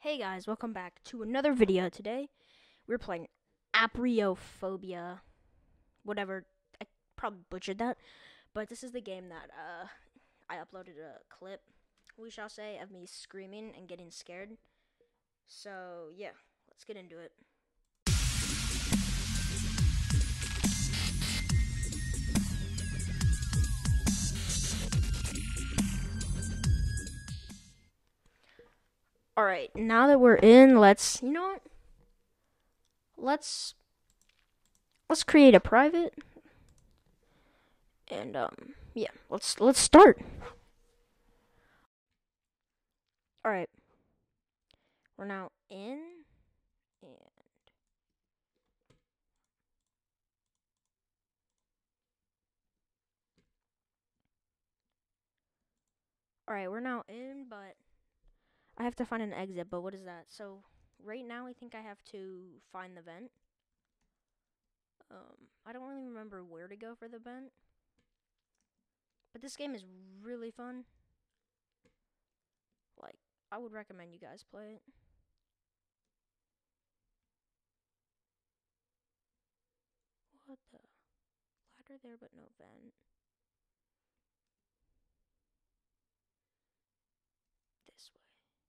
Hey guys, welcome back to another video. Today we're playing apeirophobia. Whatever, I probably butchered that, but this is the game that I uploaded a clip, we shall say, of me screaming and getting scared. So yeah, let's get into it. Alright, now that we're in, let's create a private and yeah, let's start. Alright. We're now in and alright, we're now in, but I have to find an exit, but what is that? So right now I think I have to find the vent. I don't really remember where to go for the vent. But this game is really fun. Like, I would recommend you guys play it. What the? Ladder there, but no vent. This way.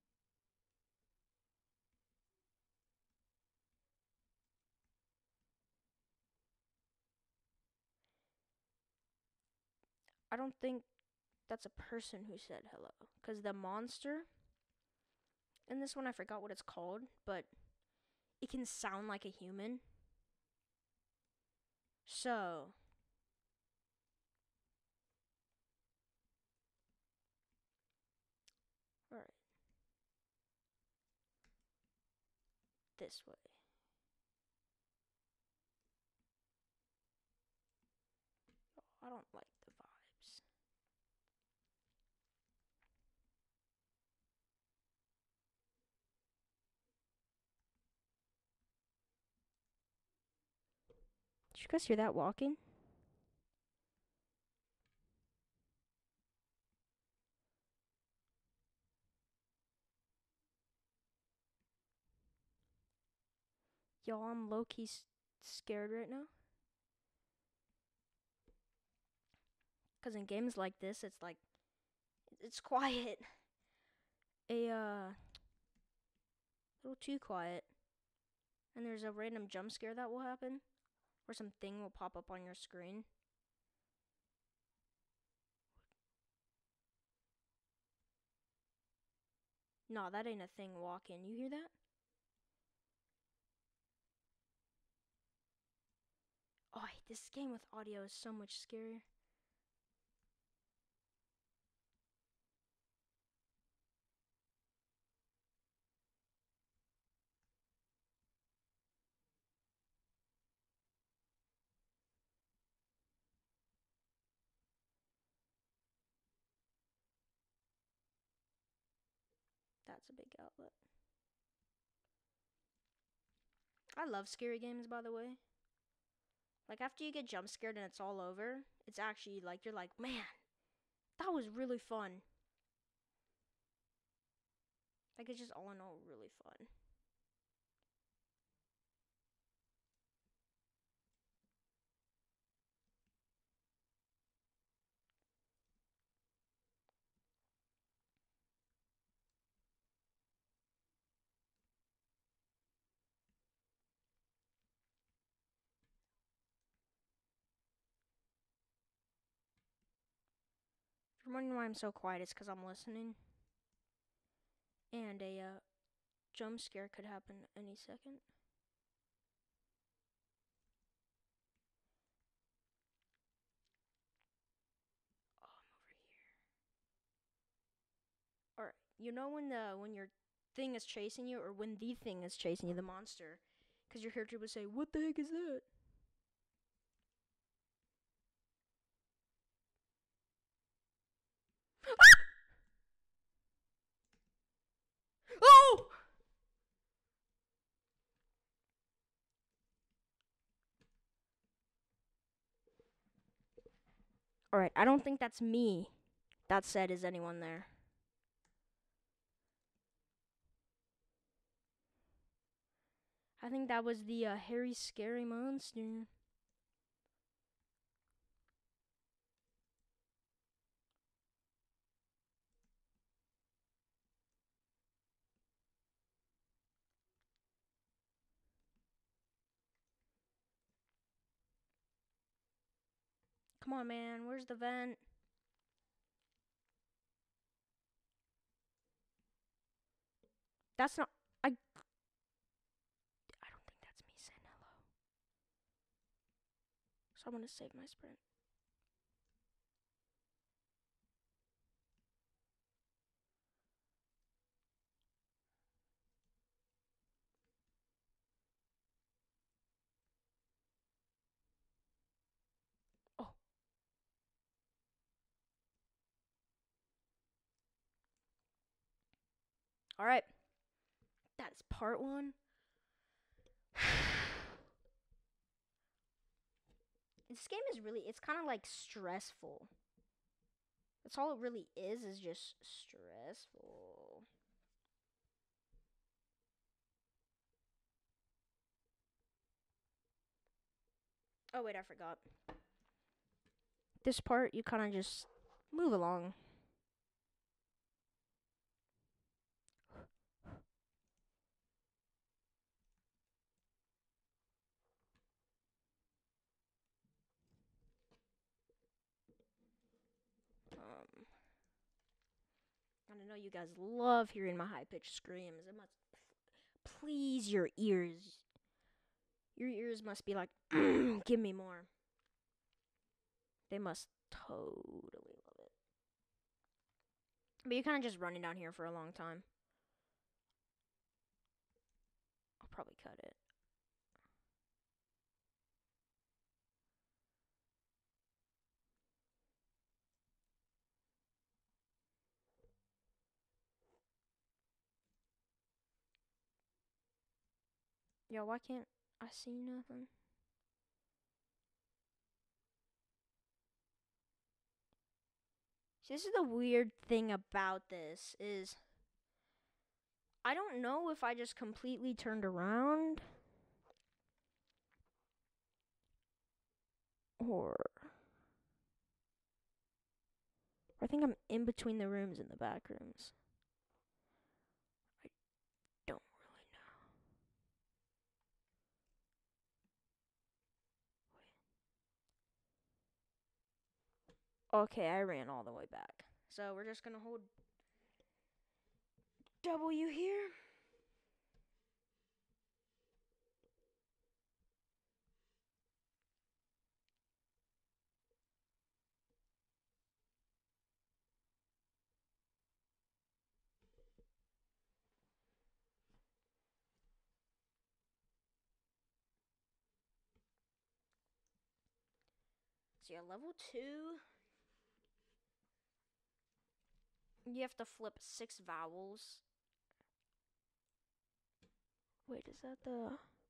I don't think that's a person who said hello. Because the monster in this one, I forgot what it's called, but it can sound like a human. So, alright. This way. I don't like the vibes. Did you guys hear that walking? Y'all, I'm low-key scared right now. Because in games like this, it's like, it's quiet. A little too quiet. And there's a random jump scare that will happen. Or something will pop up on your screen. Nah, that ain't a thing walking. You hear that? Oh, this game with audio is so much scarier. That's a big outlet. I love scary games, by the way. Like, after you get jump scared and it's all over, it's actually like, you're like, man, that was really fun. Like, it's just all in all really fun. If you're wondering why I'm so quiet, it's because I'm listening. And a jump scare could happen any second. Oh, I'm over here. Alright, you know when your thing is chasing you, or when the thing is chasing you, the monster, because your character would say, "What the heck is that?" Oh! Alright, I don't think that's me. That said, is anyone there? I think that was the hairy, scary monster. Come on, man. Where's the vent? That's not. I don't think that's me saying hello. So I'm gonna save my sprint. Oh. All right. That's part one. This game is really, it's kind of like stressful. That's all it really is just stressful. Oh, wait, I forgot. This part, you kind of just move along. I know you guys love hearing my high-pitched screams. It must please your ears. Your ears must be like, give me more. They must totally love it. But you're kind of just running down here for a long time. I'll probably cut it. Yo, why can't I see nothing? See, this is the weird thing about this is I don't know if I just completely turned around or I think I'm in between the rooms in the back rooms. I don't really know. Okay, I ran all the way back. So we're just gonna hold W here. So yeah, level 2. You have to flip 6 vowels. Wait, is that the...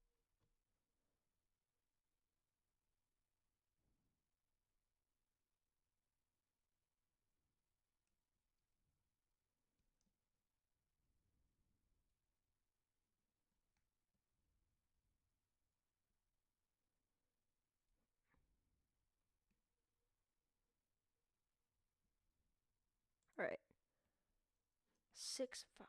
Alright. 6 vowels.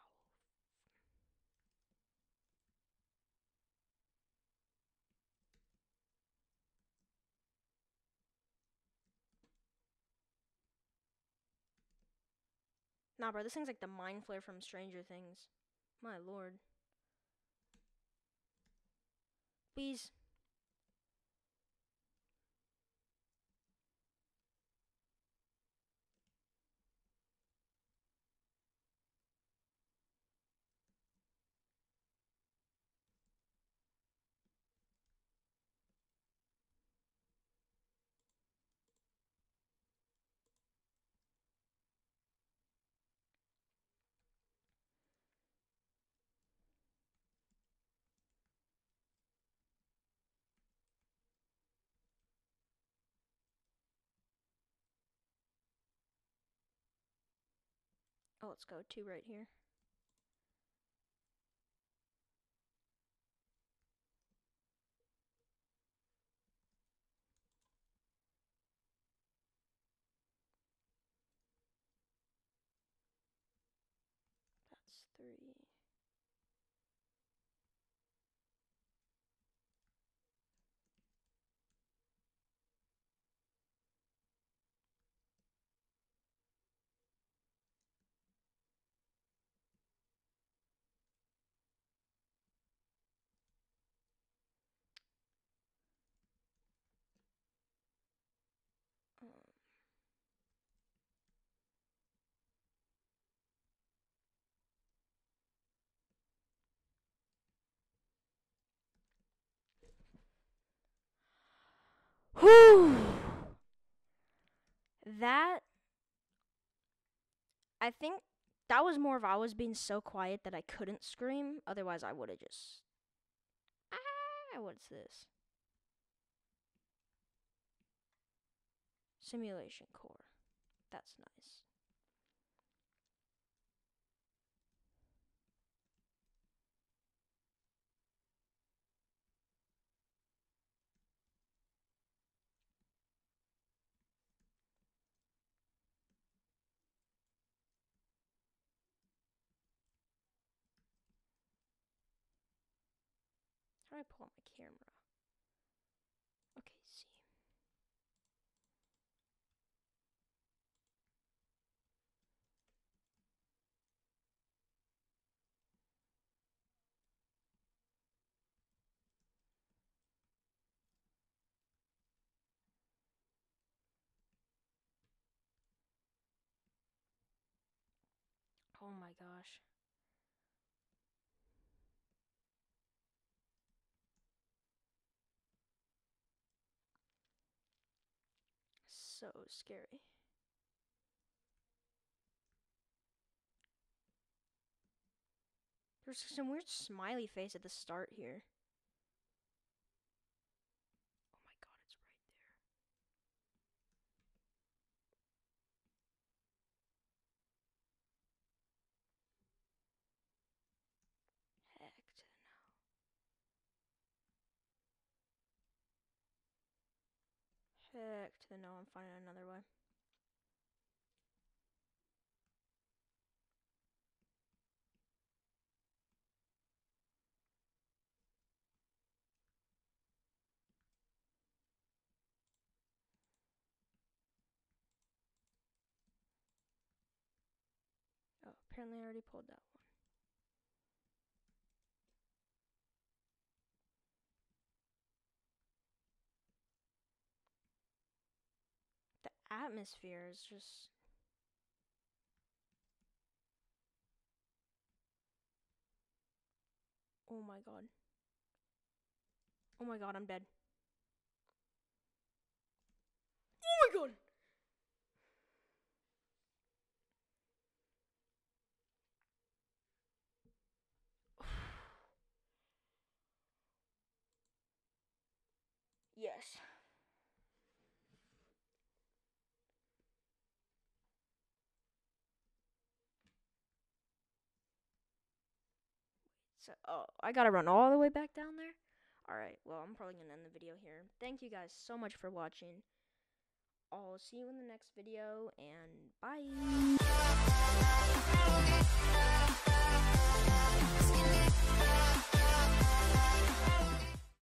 Nah, bro, this thing's like the mind flare from Stranger Things. My lord. Please. Oh, let's go 2 right here. 3. Whew. That, I think that was more of I was being so quiet that I couldn't scream. Otherwise, I would have just. Ah, what's this? Simulation core. That's nice. How do I pull out my camera? Okay, see. Oh my gosh. So scary. There's some weird smiley face at the start here. Oh my god, it's right there. Heck to the no. Heck to the no, I'm finding another way. Oh, apparently I already pulled that one. The atmosphere is just. Oh my god. Oh my god, I'm dead. Oh my god! Yes. So, oh, I gotta run all the way back down there? Alright, well, I'm probably gonna end the video here. Thank you guys so much for watching. I'll see you in the next video, and bye!